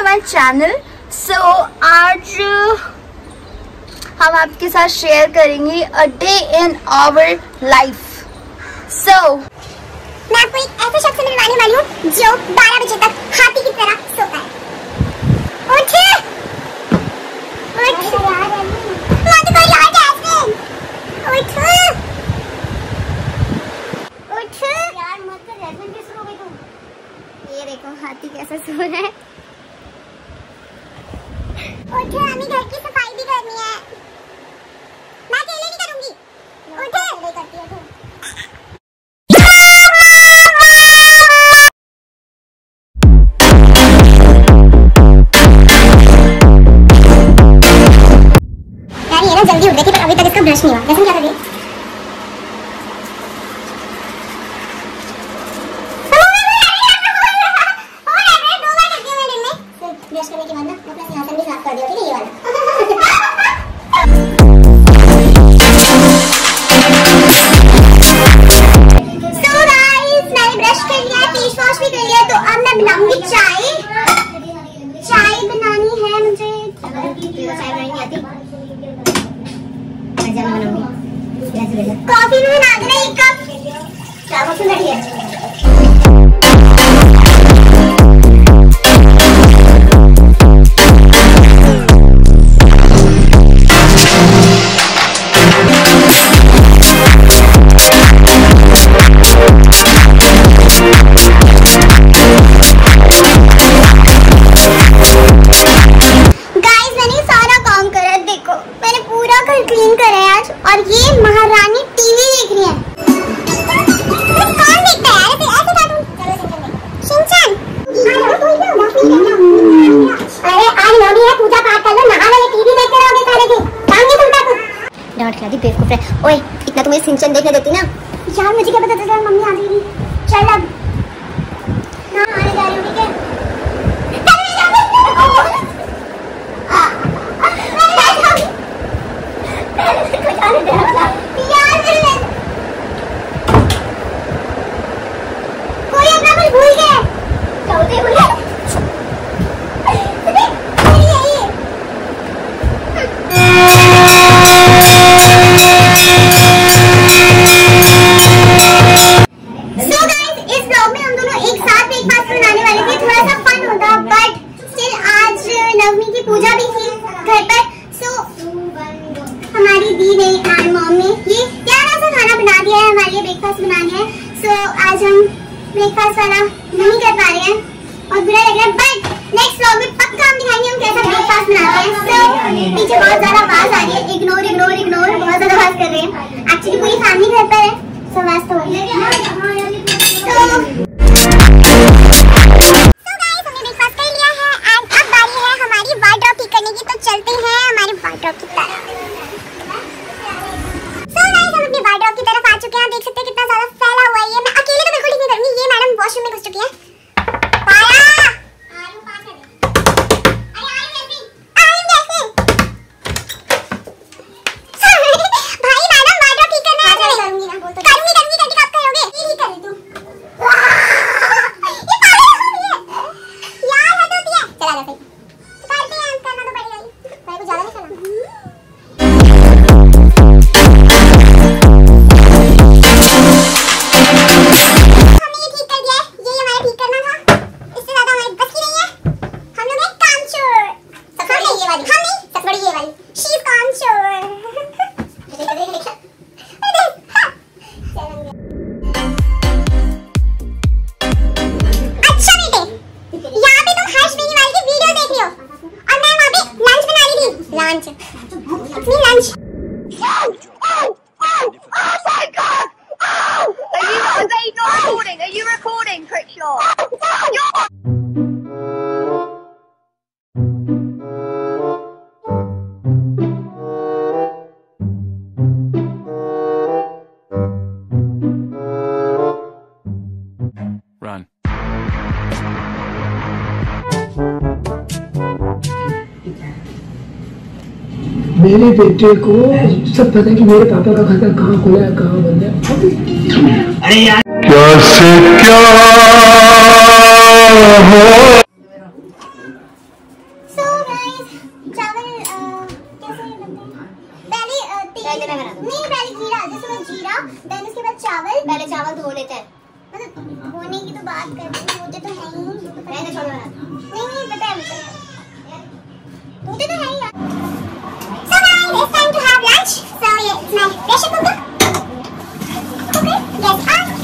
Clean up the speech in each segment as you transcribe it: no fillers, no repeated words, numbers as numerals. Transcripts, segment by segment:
My channel. सो आज हम आपके साथ शेयर करेंगे a day in our life. So मैं आपको एक ऐसे शख्स से मिलवाने वाली हूँ जो 12 बजे तक हाथी की तरह सोता है। उठ उठ मत कर यार जैस्मिन, उठ उठ यार मत कर जैस्मिन, किस सो गई तुम? ये देखो हाथी कैसा सो रहा है। उठ, हमें घर की सफाई भी करनी है। मैं अकेले नहीं करूंगी। उठ, अकेले करती है तू। यार ये ना जल्दी उठ गई थी पर अभी तक इसका ब्रश नहीं हुआ। जैसे क्या कर रही है? ब्रश करने के बाद ना अपना सिंहासन भी साफ कर दिया, ठीक है? ये वाला। So guys, मैंने ब्रश कर लिया है, फेस वॉश भी कर लिया, तो अब मैं बनाऊंगी चाय। चाय बनानी है मुझे। चाय बनानी नहीं आती, कॉफी भी बना देना एक कप। क्या कॉफी बनी है? और ये महारानी टीवी देख रही है। कौन देखता है यार ऐसे कार्टून? शिनचैन। अरे आज नौमी है, पूजा पाठ कर लो, नहा लो, ये टीवी देखते रहोगे सारे दिन, काम नहीं तुमका कुछ। डांट खिला दी बेवकूफ है। ओए इतना तुम्हें शिनचैन देखने देती ना यार, मुझे क्या पता था मम्मी आ गई। चल अब ना आने जा रही हूं, ठीक है? कोई अपना कुछ भूल गया? क्या होते भूल गए? So guys, इस ब्लॉग में हम दोनों एक साथ ब्रेकफास्ट बनाने वाले थे, थोड़ा सा फन होता, बट स्टिल आज नवमी की पूजा भी थी घर पर। सो हमारी दीदी एंड मॉम ने ये प्यारा सा खाना बना दिया है हमारे लिए, ब्रेकफास्ट बनाने हैं। सो आज हम ब्रेकफास्ट वाला नहीं कर पा रहे हैं और बुरा लग रहा है, बट नेक्स्ट व्लॉग में पक्का हम दिखाएंगे हम कैसा ब्रेकफास्ट बनाते हैं। सो पीछे बहुत ज्यादा आवाज आ रही है, इग्नोर इग्नोर इग्नोर, बहुत ज्यादा आवाज कर रहे हैं। एक्चुअली पूरी फैमिली घर पर है, सो आवाज तो हो रही है। चलते हैं हमारे वार्डरोब की तरफ। So guys, हम अपने वार्डरोब की तरफ आ चुके हैं। देख सकते हैं कितना ज्यादा फैला हुआ है ये। मैं अकेले तो बिल्कुल नहीं करूंगी, ये मैडम वॉशरूम में घुस चुकी है। पाया आलू पास कर दे। अरे आलू कैसे? भाई मैडम वार्डरोब ठीक करना है। करूंगी ना, बोल तो करूंगी करके कब करोगे? ये कर रही तू। ये पागल हो गई है यार, हद होती है। चला जा फिर, करते हैं, करना तो पड़ेगा ही। कुछ ज्यादा नहीं करना। हमने ये ठीक कर दिया है, ये हमारा ठीक करना था, इससे ज्यादा हमारी बस की नहीं है। हम लोग एक कामचोर। सबसे बड़ी ये वाली, हम नहीं, सबसे बड़ी ये वाली, शी इज कामचोर। अच्छा बेटे, यहाँ पे तुम हर्ष बेनी वाली की वीडियो देख रही हो और मैं वहाँ पे लंच बना रही थी। लंच अपनी lunch. oh my god! Oh! Are they not recording? Are you recording, Crickshaw? Run. मेरे बेटे को सब पता है कि मेरे पापा का खाता कहाँ खुला है, कहाँ बंद है। अरे यार कैसे क्या हो इतना है यार। So guys, it's time to have lunch. So yeah, it's my pressure cooker. Okay, yes,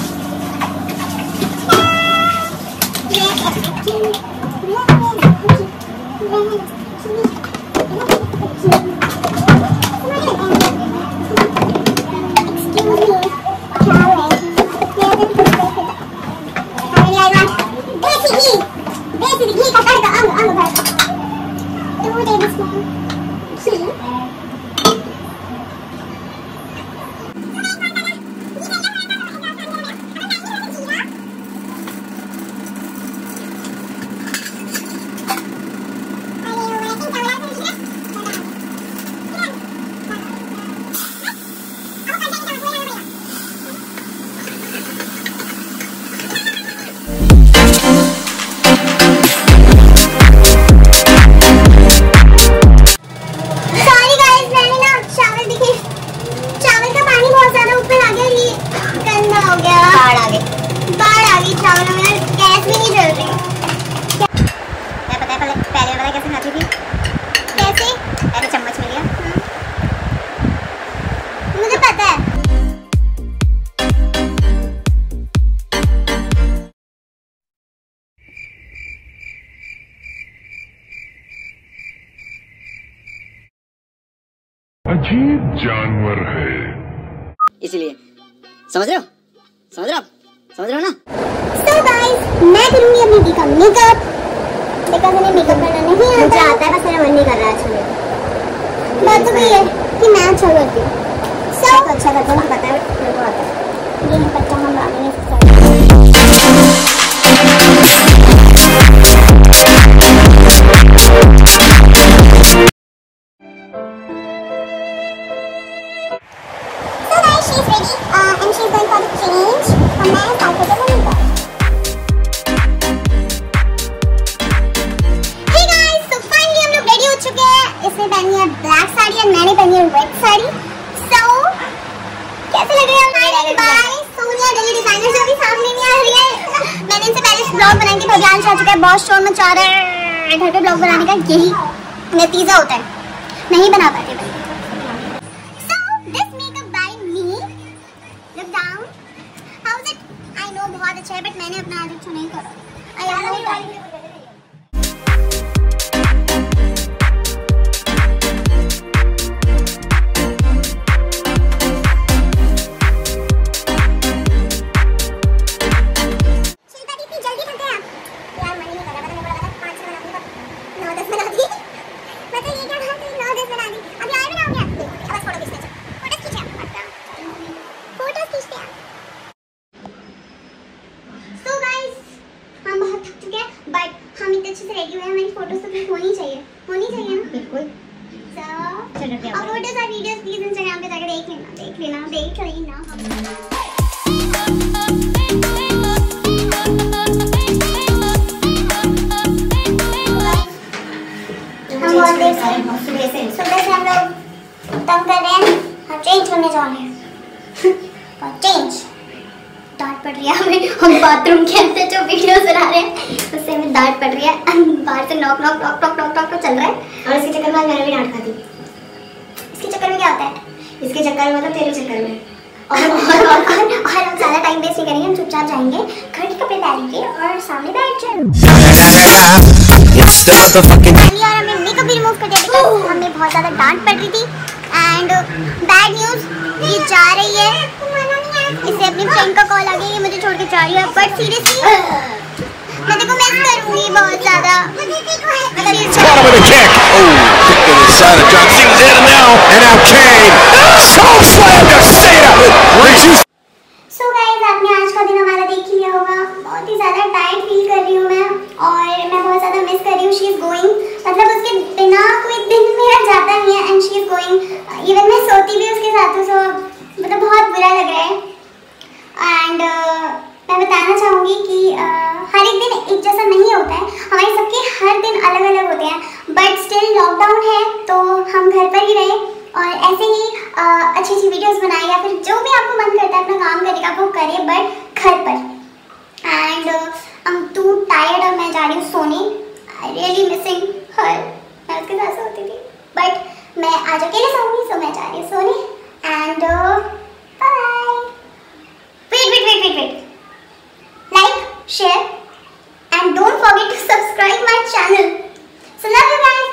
अजीब जानवर है। इसीलिए समझ रहे हो ना? So guys, मैं करूंगी अपनी दी का मेकअप। बिकॉज़ मुझे मेकअप करना नहीं आता। मुझे आता है, बस मेरा मन नहीं कर रहा है अच्छा। बात तो ये है कि मैं अच्छा करती हूँ। So अच्छा करता हूँ, पता है मेरे को आता है। ये नहीं पता हम आगे नहीं सकते। ब्लैक साड़ी और मैंने पहनी है रेड साड़ी। सो कैसे लग रही है हमारी बाय सोनिया डेली डिजाइनर जो भी सामने नहीं आ रही है। मैंने इनसे पहले ब्लॉग बनाई थी, भगवान आ चुका है, बहुत शोर मचा रहा है। घर पे ब्लॉग बनाने का यही नतीजा होता है, नहीं बना पाते। So this makeup by me, look down, how is it? I know बहुत अच्छा है, बट मैंने अपना आज अच्छा नहीं करा। आई नो रेडी हुए हैं। हमारी फोटोज तो होनी चाहिए ना, बिल्कुल। सो और फोटोज और वीडियोस प्लीज इंस्टाग्राम पे जाकर देख लेना। हम बहुत देर से सुबह से हम लोग तंग कर रहे हैं, हम चेंज करने जा रहे हैं। चेंज डांट पड़ रही है हमें, हम बाथरूम के अंदर जो वीडियो बना रहे हैं उससे हमें डांट पड़ रही है। बाहर से नॉक चल रहा है और इसके चक्कर में मैंने भी डांट खा दी। इसके चक्कर में क्या होता है? इसके चक्कर में मतलब तेरे चक्कर में और हम ज़्यादा टाइम वेस्ट नहीं करेंगे, हम चुपचाप जाएंगे, घर के कपड़े डालेंगे और सामने बैठ जाएंगे। और हमने मेकअप भी रिमूव कर दिया बिकॉज़ हमें बहुत ज़्यादा डांट पड़ रही थी। एंड बैड न्यूज़, ये जा रही है, इससे अपनी फ्रेंड का कॉल आ गया, ये मुझे छोड़ के जा रही है। बट सीरियसली मैं देखो मिस करूंगी बहुत ज्यादा। सो गाइस, आपने आज का दिन हमारा देख ही लिया होगा। बहुत ही ज्यादा टायर्ड फील कर रही हूँ मैं और मैं बहुत ज्यादा मिस कर रही हूँ। शी इज गोइंग, मतलब उसके बिना कोई दिन मेरा जाता नहीं है। And she is going, even मैं सोती भी उसके साथ हूँ। सो मतलब बहुत बुरा लग रहा है। एंड मैं बताना चाहूँगी कि हर एक दिन एक जैसा नहीं होता है, हमारे सबके हर दिन अलग अलग होते हैं। बट स्टिल लॉकडाउन है तो हम घर पर ही रहे और ऐसे ही अच्छी अच्छी वीडियोस बनाए या फिर जो भी आपको मन करता है अपना काम करने का वो करें, बट घर पर। एंड I'm too tired और मैं जा रही हूँ सोने। I really missing her, मैं उसके साथ सोती थी। share and don't forget to subscribe my channel. So love you guys.